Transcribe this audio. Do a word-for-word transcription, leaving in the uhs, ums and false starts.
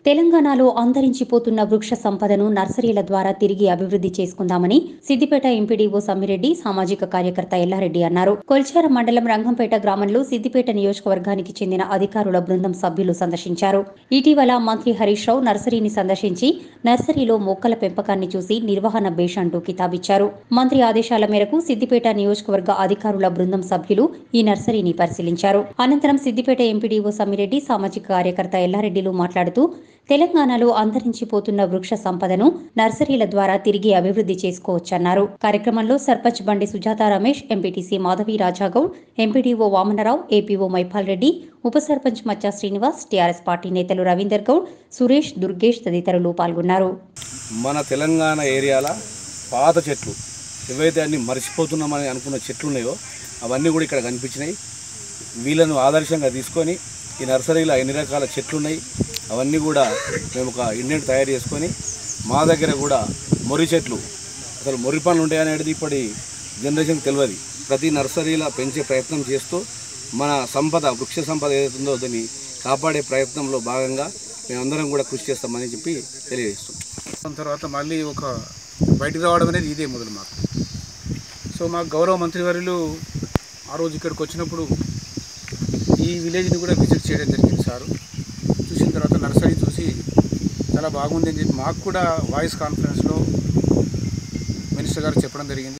తెలంగాణలో అంతరించిపోతున్న వృక్ష సంపదను నర్సరీల ద్వారా తిరిగి అభివృద్ధి చేసుకుందామని సిద్దిపేట ఎంపీడీఓ సమ్మిరెడ్డి సామాజిక కార్యకర్త ఎల్లారెడ్డి అన్నారు. కొల్చార మండలం రంగంపేట గ్రామంలో సిద్దిపేట నియోజకవర్గానికి చెందిన అధికారుల బృందం సభ్యులు సందర్శించారు. ఇటీవల మంత్రి హరీష్ రావు నర్సరీని సందర్శించి నర్సరీలో మొక్కల పెంపకాన్ని చూసి నిర్వహణ బేష్ అంటూ కితాబిచ్చారు. మంత్రి ఆదేశాల మేరకు సిద్దిపేట నియోజకవర్గ అధికారుల బృందం సభ్యులు ఈ నర్సరీని పరిశీలించారు. అనంతరం సిద్దిపేట ఎంపీడీఓ సమ్మిరెడ్డి సామాజిక కార్యకర్త ఎల్లారెడ్డిలు మాట్లాడుతూ తెలంగాణలో అంతరించిపోతున్న వృక్ష సంపదను నర్సరీల ద్వారా తిరిగి అభివృద్ధి చేసుకోవచ్చన్నారు. కార్యక్రమంలో sarpanch Bandi Sujatha Ramesh, MPTC Madhavi Rajagoud, MPDO Vamanarao, APO Maipal Reddy, ఉప సర్పంచ్ మచ్చా శ్రీనివాస్, టీఆర్ఎస్ పార్టీ నేతలు రవీందర్ గౌడ్, సురేష్, దుర్గేష్ తదితరులు పాల్గొన్నారు. మన తెలంగాణ ఏరియాల పాత చెట్లు ఏవైతే అన్ని మర్చిపోతున్నామని అనుకున్న చెట్లు ఉన్నాయో అవన్నీ కూడా ఇక్కడ కనిపించినాయి. వీళ్ళను ఆదర్శంగా తీసుకొని ఈ నర్సరీలో ఎన్ని రకాల చెట్లు ఉన్నాయి అవన్నీ కూడా మేము ఒక ఇండెంట్ తయారు చేసుకొని మా దగ్గర కూడా మొరి చెట్లు అసలు మొరి పనులు ఉంటాయనేది ఇప్పటి జనరేషన్కి తెలియదు. ప్రతి నర్సరీలో పెంచే ప్రయత్నం చేస్తూ మన సంపద వృక్ష సంపద ఏదైతుందో దాన్ని కాపాడే ప్రయత్నంలో భాగంగా మేమందరం కూడా కృషి చేస్తామని చెప్పి తెలియజేస్తాం. తర్వాత మళ్ళీ ఒక బయటికి రావడం అనేది ఇదే మొదలు మాకు. సో మాకు గౌరవ మంత్రివర్యులు ఆ రోజు ఇక్కడికి వచ్చినప్పుడు ఈ విలేజ్ని కూడా విజిట్ చేయడం జరిగింది సారు. చూసిన తర్వాత నర్సరీ చూసి చాలా బాగుంది అని చెప్పి మాకు కూడా వాయిస్ కాన్ఫరెన్స్లో మినిస్టర్ గారు చెప్పడం జరిగింది.